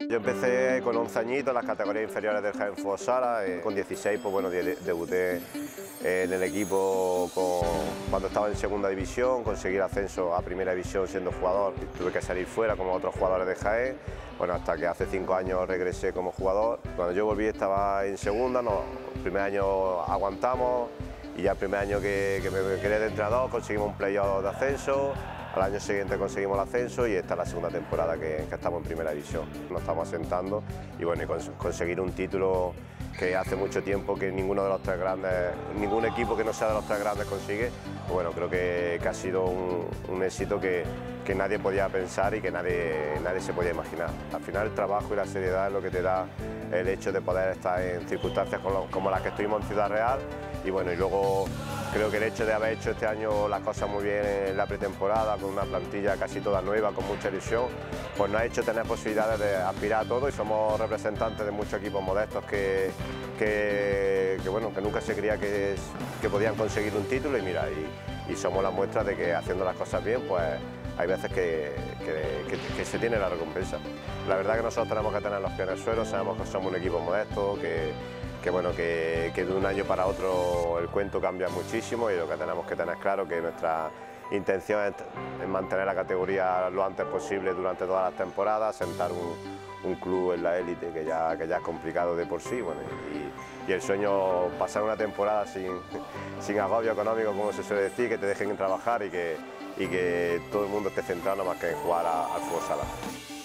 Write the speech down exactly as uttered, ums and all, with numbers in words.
Yo empecé con once añitos en las categorías inferiores del Jaén Fútbol Sala, eh, con dieciséis pues bueno, de, debuté en el equipo con, cuando estaba en segunda división, conseguí el ascenso a primera división siendo jugador, tuve que salir fuera como otros jugadores de Jaén, bueno, hasta que hace cinco años regresé como jugador. Cuando yo volví estaba en segunda, no, el primer año aguantamos y ya el primer año que, que me quedé de entrenador conseguimos un playoff de ascenso. Al año siguiente conseguimos el ascenso y esta es la segunda temporada que, que estamos en primera división. Nos estamos asentando y bueno, y cons conseguir un título que hace mucho tiempo que ninguno de los tres grandes, ningún equipo que no sea de los tres grandes consigue, pues bueno, creo que, que ha sido un, un éxito que, que nadie podía pensar y que nadie, nadie se podía imaginar. Al final el trabajo y la seriedad es lo que te da el hecho de poder estar en circunstancias como, como las que estuvimos en Ciudad Real y bueno, y luego creo que el hecho de haber hecho este año las cosas muy bien en la pretemporada, con una plantilla casi toda nueva, con mucha ilusión, pues nos ha hecho tener posibilidades de aspirar a todo y somos representantes de muchos equipos modestos que, que, que, bueno, que nunca se creía que, que podían conseguir un título y mira, y, y somos la muestra de que haciendo las cosas bien, pues hay veces que, que, que, que se tiene la recompensa. La verdad que nosotros tenemos que tener los pies en el suelo, sabemos que somos un equipo modesto, que que bueno, que, que de un año para otro el cuento cambia muchísimo y lo que tenemos que tener claro que nuestra intención es, es mantener la categoría lo antes posible durante todas las temporadas, sentar un, un club en la élite que ya, que ya es complicado de por sí, bueno, y, y el sueño pasar una temporada sin, sin agobio económico, como se suele decir, que te dejen trabajar y que, y que todo el mundo esté centrado más que en jugar a, al fútbol sala.